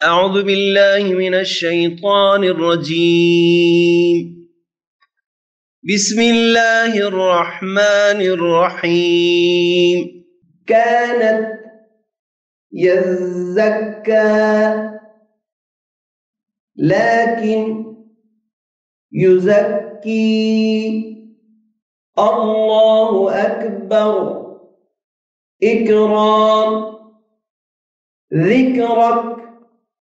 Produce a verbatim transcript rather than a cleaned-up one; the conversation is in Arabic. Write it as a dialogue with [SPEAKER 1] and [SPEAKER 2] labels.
[SPEAKER 1] أعوذ بالله من الشيطان الرجيم. بسم الله الرحمن الرحيم.
[SPEAKER 2] كانت يزكى لكن يزكي. الله أكبر. إكرام ذكرك